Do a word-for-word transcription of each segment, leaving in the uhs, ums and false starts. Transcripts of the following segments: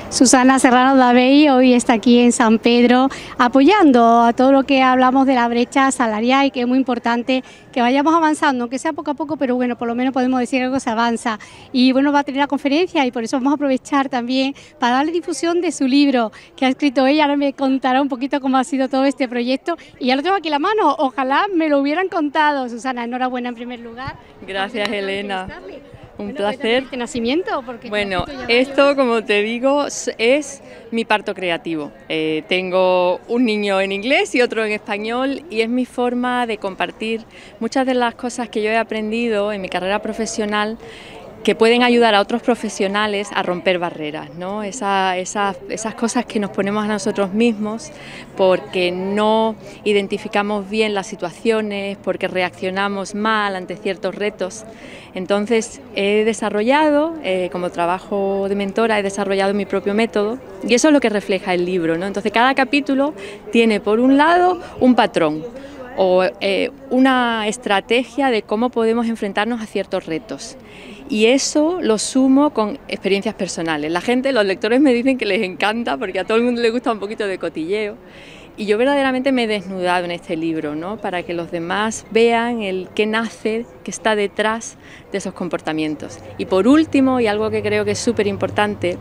Susana Serrano Davey hoy está aquí en San Pedro apoyando a todo lo que hablamos de la brecha salarial y que es muy importante que vayamos avanzando, aunque sea poco a poco, pero bueno, por lo menos podemos decir que algo se avanza. Y bueno, va a tener la conferencia y por eso vamos a aprovechar también para darle difusión de su libro que ha escrito ella. Ahora me contará un poquito cómo ha sido todo este proyecto y ya lo tengo aquí en la mano, ojalá me lo hubieran contado. Susana, enhorabuena en primer lugar. Gracias, Elena. Un bueno, placer. ¿De nacimiento? Porque bueno, esto, como te digo, es mi parto creativo. Eh, tengo un niño en inglés y otro en español y es mi forma de compartir muchas de las cosas que yo he aprendido en mi carrera profesional que pueden ayudar a otros profesionales a romper barreras, ¿no? Esa, esa, esas cosas que nos ponemos a nosotros mismos porque no identificamos bien las situaciones, porque reaccionamos mal ante ciertos retos. Entonces he desarrollado, eh, como trabajo de mentora, he desarrollado mi propio método y eso es lo que refleja el libro, ¿no? Entonces cada capítulo tiene por un lado un patrón o eh, una estrategia de cómo podemos enfrentarnos a ciertos retos. Y eso lo sumo con experiencias personales. La gente, los lectores me dicen que les encanta porque a todo el mundo le gusta un poquito de cotilleo. Y yo verdaderamente me he desnudado en este libro, ¿no? Para que los demás vean el qué nace, qué está detrás de esos comportamientos. Y por último, y algo que creo que es súper importante,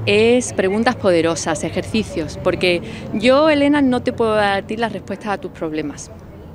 es preguntas poderosas, ejercicios. Porque yo, Elena, no te puedo dar a ti las respuestas a tus problemas,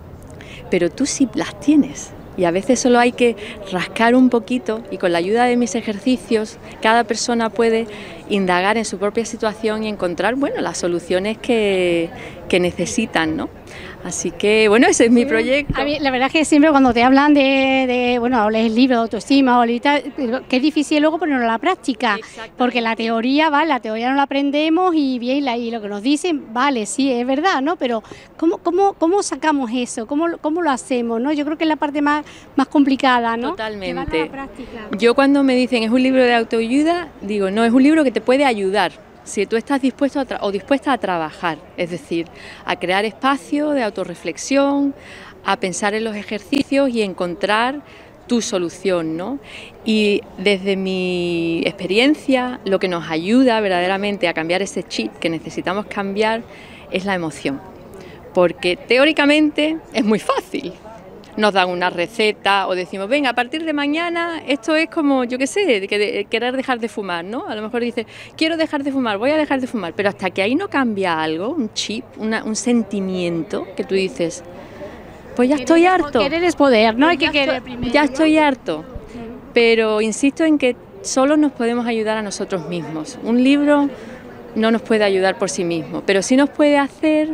pero tú sí las tienes. Y a veces solo hay que rascar un poquito y con la ayuda de mis ejercicios cada persona puede indagar en su propia situación y encontrar, bueno, las soluciones que, que necesitan, ¿no? Así que, bueno, ese es mi proyecto. A mí, la verdad es que siempre cuando te hablan de, de bueno, lees el libro de autoestima o tal, que es difícil luego ponerlo a la práctica, porque la teoría, vale, la teoría no la aprendemos y bien, la, y lo que nos dicen, vale, sí, es verdad, ¿no? Pero ¿cómo, cómo, cómo sacamos eso? ¿Cómo, cómo lo hacemos? ¿No? Yo creo que es la parte más, más complicada, ¿no? Totalmente. A la práctica. Yo cuando me dicen es un libro de autoayuda, digo, no, es un libro que te puede ayudar. Si tú estás dispuesto a o dispuesta a trabajar, es decir, a crear espacio de autorreflexión, a pensar en los ejercicios y encontrar tu solución, ¿no? Y desde mi experiencia, lo que nos ayuda verdaderamente a cambiar ese chip que necesitamos cambiar es la emoción, porque teóricamente es muy fácil. Nos dan una receta o decimos, venga, a partir de mañana esto es como, yo qué sé, de, de querer dejar de fumar, ¿no? A lo mejor dices, quiero dejar de fumar, voy a dejar de fumar, pero hasta que ahí no cambia algo, un chip, una, un sentimiento, que tú dices, pues ya estoy harto. Querer es poder, ¿no? Hay que querer primero. Ya estoy harto, pero insisto en que solo nos podemos ayudar a nosotros mismos. Un libro no nos puede ayudar por sí mismo, pero sí nos puede hacer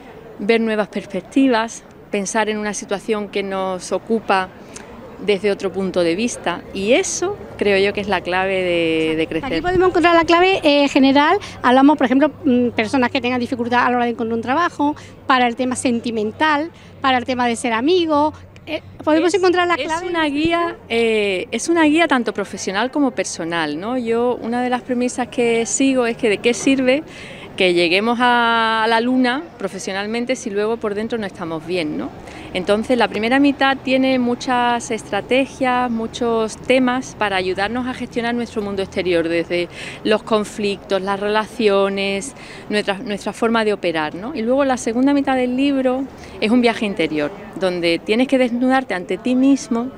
ver nuevas perspectivas, pensar en una situación que nos ocupa desde otro punto de vista y eso creo yo que es la clave de, de crecer. Aquí podemos encontrar la clave eh, general, hablamos por ejemplo personas que tengan dificultad a la hora de encontrar un trabajo, para el tema sentimental, para el tema de ser amigo, eh, podemos es, encontrar la clave. Es una guía, eh, es una guía tanto profesional como personal, ¿no? Yo una de las premisas que sigo es que de qué sirve que lleguemos a la luna profesionalmente si luego por dentro no estamos bien, ¿no? Entonces la primera mitad tiene muchas estrategias, muchos temas para ayudarnos a gestionar nuestro mundo exterior, desde los conflictos, las relaciones, nuestra, nuestra forma de operar, ¿no? Y luego la segunda mitad del libro es un viaje interior, donde tienes que desnudarte ante ti mismo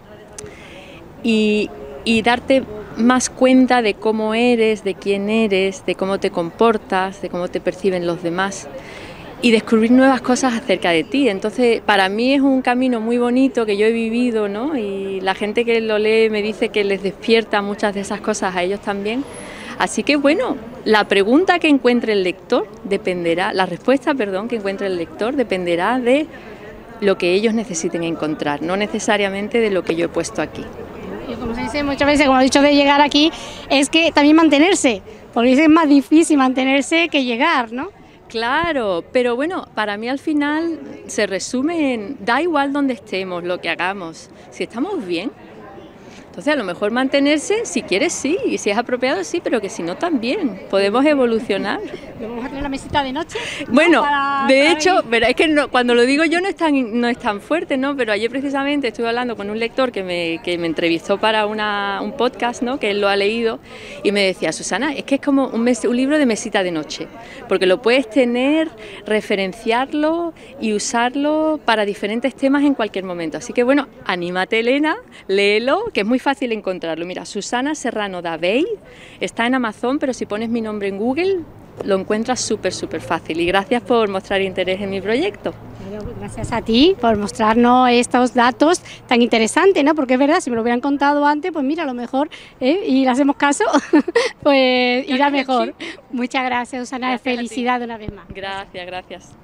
y, y darte más cuenta de cómo eres, de quién eres, de cómo te comportas, de cómo te perciben los demás y descubrir nuevas cosas acerca de ti. Entonces, para mí es un camino muy bonito que yo he vivido, ¿no? Y la gente que lo lee me dice que les despierta muchas de esas cosas a ellos también. Así que, bueno, la pregunta que encuentre el lector dependerá, la respuesta, perdón, que encuentre el lector dependerá de lo que ellos necesiten encontrar, no necesariamente de lo que yo he puesto aquí. Y como se dice muchas veces, como he dicho de llegar aquí, es que también mantenerse, porque es más difícil mantenerse que llegar, ¿no? Claro, pero bueno, para mí al final se resume en, da igual donde estemos, lo que hagamos, si estamos bien, Entonces, a lo mejor mantenerse, si quieres sí, y si es apropiado sí, pero que si no también, podemos evolucionar. ¿Vamos a tener la mesita de noche? Bueno, para, de para hecho, ir. pero es que no, cuando lo digo yo no es tan no es tan fuerte, ¿no? Pero ayer precisamente estuve hablando con un lector que me, que me entrevistó para una, un podcast, ¿no? Que él lo ha leído y me decía, Susana, es que es como un, mes, un libro de mesita de noche, porque lo puedes tener, referenciarlo y usarlo para diferentes temas en cualquier momento. Así que bueno, anímate, Elena, léelo, que es muy fácil encontrarlo. Mira, Susana Serrano Davey, está en Amazon, pero si pones mi nombre en Google lo encuentras súper, súper fácil. Y gracias por mostrar interés en mi proyecto. Gracias a ti por mostrarnos estos datos tan interesantes, ¿no? Porque es verdad, si me lo hubieran contado antes, pues mira, a lo mejor, ¿eh? y le hacemos caso, pues irá mejor. Muchas gracias, Susana, felicidades una vez más. Gracias, gracias.